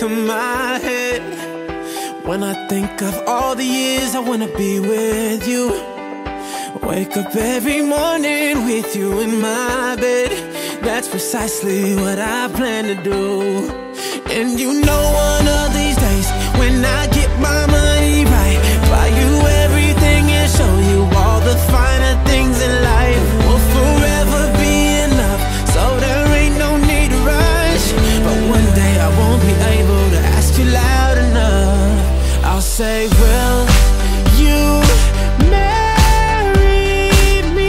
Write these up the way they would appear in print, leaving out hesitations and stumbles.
to my head when I think of all the years I wanna be with you. Wake up every morning with you in my bed. That's precisely what I plan to do. And you know one of these days, when I get my money right, buy you everything and show you all the finer things in life. We'll forever be in love, so there ain't no need to rush. But one day I won't be able to ask you loud enough. I'll say, will you marry me?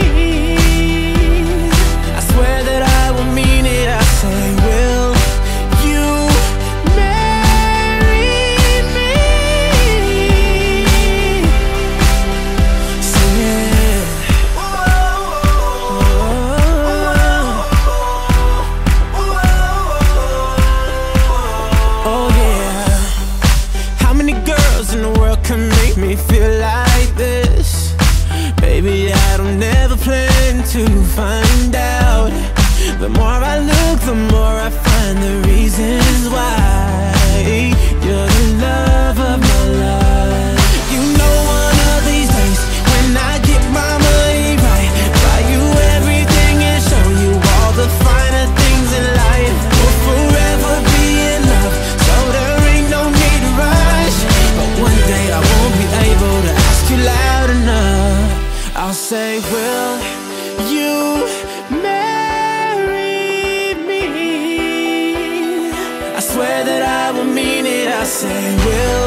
I swear that I will mean it. I say, will you marry me? Sing it. Oh yeah. How many girls in the world can make me feel like this? Baby, I don't never plan to find out. The more I look, the more I find the reasons why you're the love of my life. You know one of these days, when I get my money right, buy you everything and show you all the finer things in life. We'll forever be in love, so there ain't no need to rush. But one day I won't be able to ask you loud enough. I'll say, will you marry me? I swear that I will mean it. I say, will